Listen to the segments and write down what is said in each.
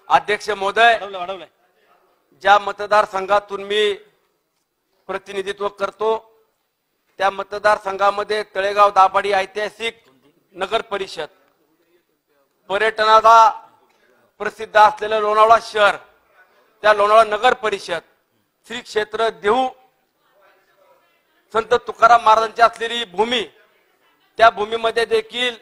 अध्यक्ष महोदय, ज्या मतदारसंघातून मी प्रतिनिधित्व करतो त्या मतदारसंघामध्ये तळेगाव दाभाडी ऐतिहासिक नगर परिषद, पर्यटनाला प्रसिद्ध असलेलं लोणावळा शहर, त्या लोणावळा नगर परिषद, श्री क्षेत्र देहू संत तुकाराम महाराजांची असलेली भूमी, त्या भूमीमध्ये देखील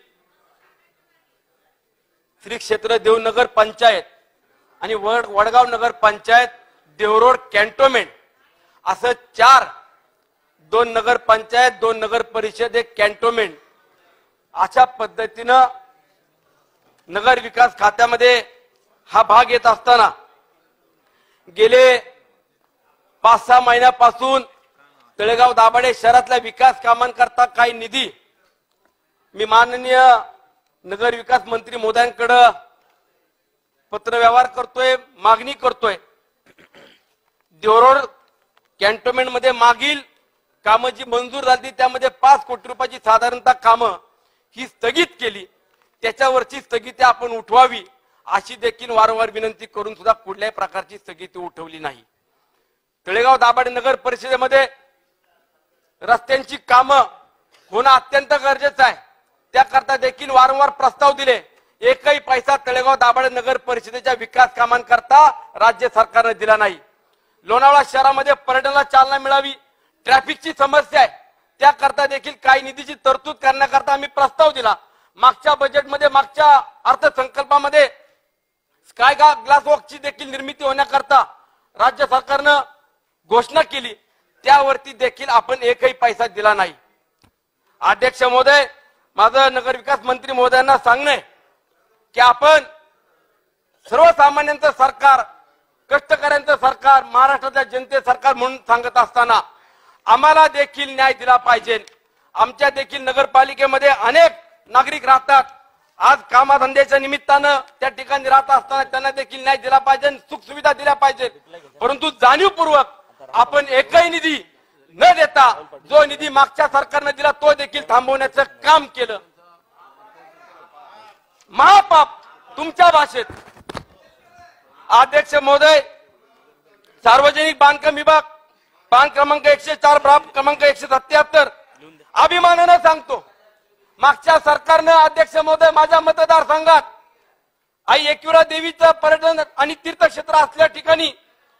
श्री क्षेत्र देहू नगर पंचायत आणि वडगाव नगर पंचायत, देवरोड कॅन्टोन्मेंट असं 4, 2 नगर पंचायत, 2 नगर परिषद, 1 कॅन्टोन्मेंट अशा पद्धतीनं नगर विकास खात्यामध्ये हा भाग येत असताना गेले 5-6 महिन्यापासून तळेगाव दाभाडे शहरातल्या विकास कामांकरता काही निधी मी माननीय नगर विकास मंत्री महोदयांकडे पत्रव्यवहार करतोय, मागणी करतोय। देवरोड कॅन्टोन्मेंट मध्ये मागील कामं जी मंजूर झाली त्यामध्ये 5 कोटी रुपयाची साधारणतः कामं ही स्थगित केली, त्याच्यावरची स्थगिती आपण उठवावी अशी देखील वारंवार विनंती करून सुद्धा कुठल्याही प्रकारची स्थगिती उठवली नाही। तळेगाव दाभाडे नगर परिषदेमध्ये रस्त्यांची कामं होणं अत्यंत गरजेचं आहे, त्याकरता देखील वारंवार प्रस्ताव दिले। एकही पैसा तळेगाव दाभाडे नगर परिषदेच्या विकास कामांकरता राज्य सरकारने दिला नाही। लोणावळा शहरामध्ये पर्यटनाला चालना मिळावी, ट्रॅफिकची समस्या आहे, त्याकरता देखील काही निधीची तरतूद करण्याकरता आम्ही प्रस्ताव दिला। मागच्या बजेटमध्ये, मागच्या अर्थसंकल्पामध्ये स्काय ग्लास वॉकची देखील निर्मिती होण्याकरता राज्य सरकारनं घोषणा केली, त्यावरती देखील आपण एकही पैसा दिला नाही। अध्यक्ष महोदय, माझं नगर विकास मंत्री महोदयांना सांगणे की आपण सर्वसामान्यांचं सरकार, कष्टकऱ्यांचं सरकार, महाराष्ट्रातल्या जनतेचं सरकार म्हणून सांगत असताना आम्हाला देखील न्याय दिला पाहिजे। आमच्या देखील नगरपालिकेमध्ये अनेक नागरिक राहतात, आज कामधंद्याच्या निमित्तानं त्या ठिकाणी राहत असताना त्यांना देखील न्याय दिला पाहिजे, सुख सुविधा दिल्या पाहिजे। परंतु जाणीवपूर्वक आपण एकही निधी न देता जो निधी मागच्या सरकारने दिला तो देखील थांबवण्याचं काम केलं। महापाप तुमच्या भाषेत। अध्यक्ष महोदय, सार्वजनिक बांधकाम विभाग पान क्रमांक 104, क्रमांक 177 अभिमानाने सांगतो, मागच्या सरकारनं अध्यक्ष महोदय माझ्या मतदारसंघात आई एकविरा देवीचं पर्यटन आणि तीर्थक्षेत्र असल्या ठिकाणी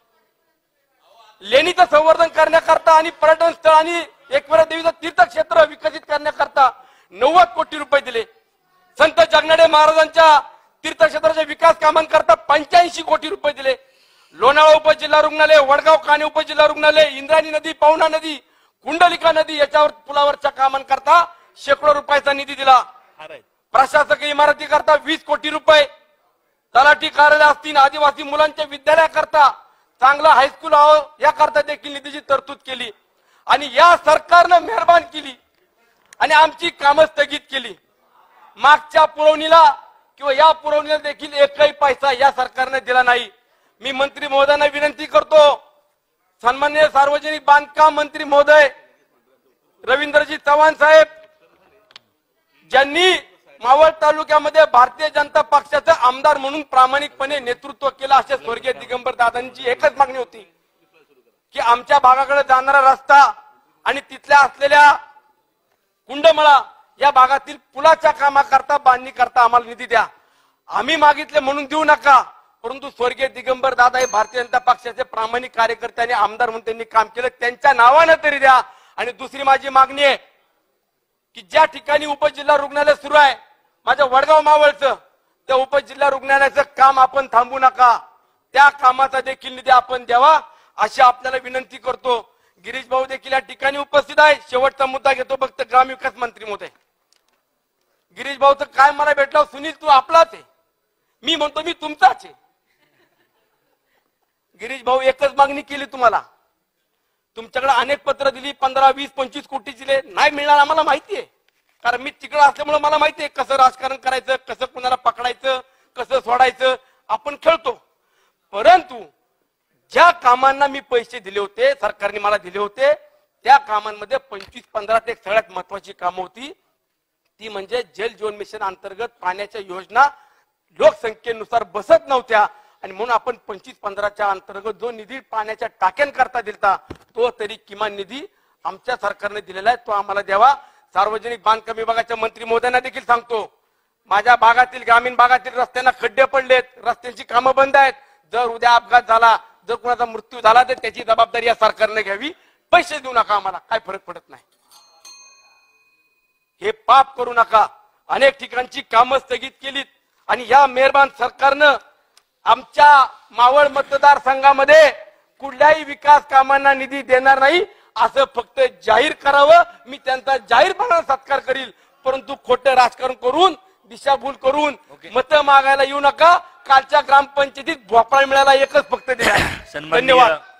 लेणीचं संवर्धन करण्याकरता आणि पर्यटन स्थळ आणि एकविरा देवीचं तीर्थक्षेत्र विकसित करण्याकरता 90 कोटी रुपये दिले। संत जगनाडे महाराजांच्या तीर्थक्षेत्राच्या विकास कामांकरता 85 कोटी रुपये दिले। लोणावळा उपजिल्हा रुग्णालय, वडगाव काणे उपजिल्हा रुग्णालय, इंद्रायणी नदी, पवना नदी, कुंडलिका नदी याच्यावर पुलावरच्या कामांकरता शेकडो रुपयाचा निधी दिला। प्रशासकीय इमारती करता 20 कोटी रुपये, तलाठी कार्यालय असतील, आदिवासी मुलांच्या विद्यालयाकरता चांगला हायस्कूल याकरता देखील निधीची तरतूद केली आणि या सरकारनं मेहरबान केली आणि आमची कामं स्थगित केली। मागच्या पुरवणीला किंवा या पुरवणीला देखील एकही पैसा या सरकारने दिला नाही। मी मंत्री महोदयांना विनंती करतो, सन्माननीय सार्वजनिक बांधकाम मंत्री महोदय रवींद्रजी चव्हाण साहेब, ज्यांनी मावळ तालुक्यामध्ये भारतीय जनता पक्षाचे आमदार म्हणून प्रामाणिकपणे नेतृत्व केलं, अशा स्वर्गीय दिगंबर दादांची एकच मागणी होती की आमच्या भागाकडे जाणारा रस्ता आणि तिथल्या असलेल्या कुंडमळा या भागातील पुलाच्या कामाकरता, बांधणी करता आम्हाला निधी द्या। आम्ही मागितले म्हणून देऊ नका, परंतु स्वर्गीय दिगंबर दादा हे भारतीय जनता पक्षाचे प्रामाणिक कार्यकर्ते आणि आमदार म्हणून त्यांनी काम केलं, त्यांच्या नावाने तरी द्या। आणि दुसरी माझी मागणी आहे की ज्या ठिकाणी उपजिल्हा रुग्णालय सुरू आहे माझ्या वडगाव मावळचं, त्या उपजिल्हा रुग्णालयाचं काम आपण थांबू नका, त्या कामाचा देखील निधी आपण द्यावा अशी आपल्याला विनंती करतो। गिरीश भाऊ देखील या ठिकाणी उपस्थित आहे। शेवटचा मुद्दा घेतो फक्त ग्रामविकास मंत्री महोदय, गिरीश भाऊचं काय मला भेटलं, सुनील तू आपलाच आहे, मी म्हणतो मी तुमचाच आहे। गिरीश भाऊ एकच मागणी केली तुम्हाला, तुमच्याकडे अनेक पत्र दिली, 15, 20, 25 कोटी दिले, नाही मिळणार आम्हाला माहिती आहे, कारण मी तिकडे असल्यामुळे मला माहिती आहे कसं राजकारण करायचं, कसं कुणाला पकडायचं, कसं सोडायचं, आपण खेळतो। परंतु ज्या कामांना मी पैसे दिले होते, सरकारने मला दिले होते, त्या कामांमध्ये 25-15 ते सगळ्यात महत्वाची कामं होती, ती म्हणजे जल जीवन मिशन अंतर्गत पाण्याच्या योजना लोकसंख्येनुसार बसत नव्हत्या आणि म्हणून आपण 25-15च्या अंतर्गत जो निधी पाण्याच्या टाक्यांकरता दिलता तो तरी किमान निधी आमच्या सरकारने दिलेला आहे, तो आम्हाला द्यावा. सार्वजनिक बांधकाम विभागाच्या मंत्री महोदयांना देखील सांगतो, माझ्या भागातील ग्रामीण भागातील रस्त्यांना खड्डे पडलेत, रस्त्यांची कामं बंद आहेत. जर उद्या अपघात झाला, जर कोणाचा मृत्यू झाला तर त्याची जबाबदारी या सरकारने घ्यावी. पैसे देऊ नका, आम्हाला काय फरक पडत नाही. हे पाप करू नका. अनेक ठिकाणची कामं स्थगित केलीत आणि या मेहरबान सरकारनं आमच्या मावळ मतदारसंघामध्ये कुठल्याही विकास कामांना निधी देणार नाही असं फक्त जाहीर करावं. मी त्यांचा जाहीरपणाने सत्कार करील, परंतु खोटं राजकारण करून दिशाभूल करून मतं मागायला येऊ नका. कालच्या ग्रामपंचायतीत भोपळा मिळाला एकच फक्त दिला. धन्यवाद.